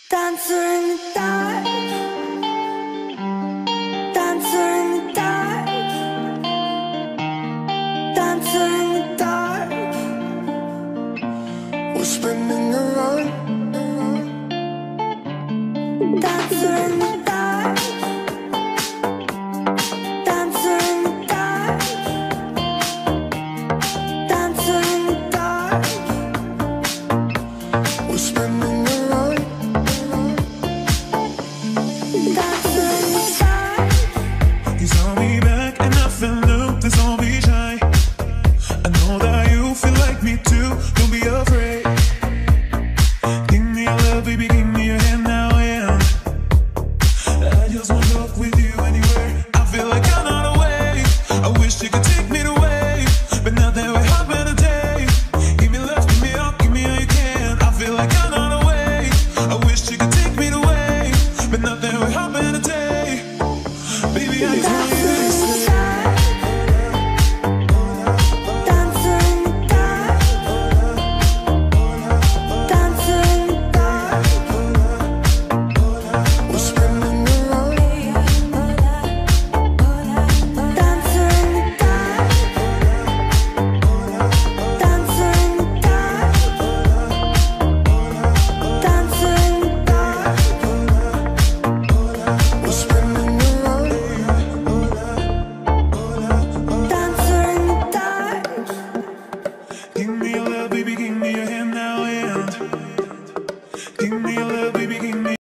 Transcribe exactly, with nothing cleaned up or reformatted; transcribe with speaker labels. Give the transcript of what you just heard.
Speaker 1: Dancer in the dark, dancer in the dark, dancer in the dark. We're spinning around, dancer in the dark, dancer in the dark, dancer in the dark. We're spinning around.
Speaker 2: You saw me back and I felt new, let's all be shy. I know that you feel like me too, don't be afraid. Give me your love, baby, give me your